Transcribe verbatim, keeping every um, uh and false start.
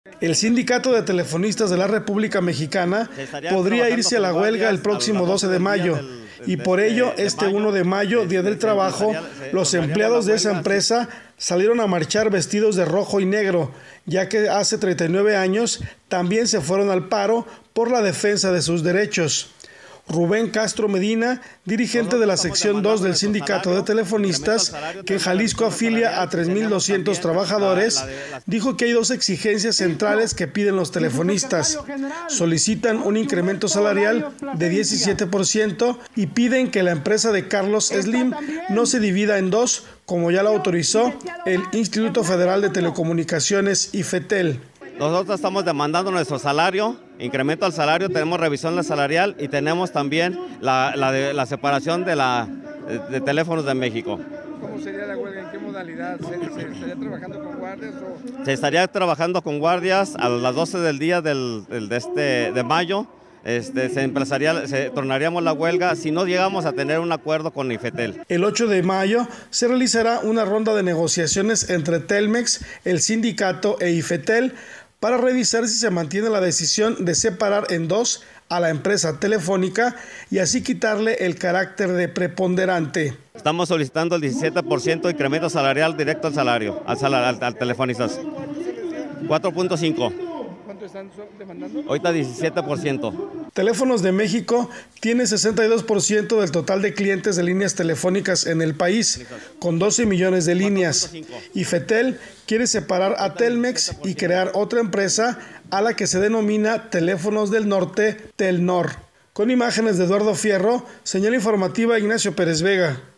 El Sindicato de Telefonistas de la República Mexicana podría irse a la huelga el próximo doce de mayo y por ello este uno de mayo, Día del Trabajo, los empleados de esa empresa salieron a marchar vestidos de rojo y negro, ya que hace treinta y nueve años también se fueron al paro por la defensa de sus derechos. Rubén Castro Medina, dirigente de la sección dos del Sindicato de Telefonistas, que en Jalisco afilia a tres mil doscientos trabajadores, dijo que hay dos exigencias centrales que piden los telefonistas. Solicitan un incremento salarial de diecisiete por ciento y piden que la empresa de Carlos Slim no se divida en dos, como ya lo autorizó el Instituto Federal de Telecomunicaciones, IFETEL. Nosotros estamos demandando nuestro salario, incremento al salario, tenemos revisión salarial y tenemos también la, la, de, la separación de, la, de, de teléfonos de México. ¿Cómo sería la huelga? ¿En qué modalidad? ¿Se, se estaría trabajando con guardias? O... Se estaría trabajando con guardias a las doce del día del, del, de, este, de mayo. Este, se, empezaría, se tornaríamos la huelga si no llegamos a tener un acuerdo con IFETEL. El ocho de mayo se realizará una ronda de negociaciones entre Telmex, el sindicato e IFETEL para revisar si se mantiene la decisión de separar en dos a la empresa telefónica y así quitarle el carácter de preponderante. Estamos solicitando el diecisiete por ciento de incremento salarial directo al salario, al, salario, al, al telefonistas. cuatro punto cinco. ¿Cuánto están demandando? Ahorita diecisiete por ciento. Teléfonos de México tiene sesenta y dos por ciento del total de clientes de líneas telefónicas en el país, con doce millones de líneas. IFETEL quiere separar a Telmex y crear otra empresa a la que se denomina Teléfonos del Norte, Telnor. Con imágenes de Eduardo Fierro, señal informativa Ignacio Pérez Vega.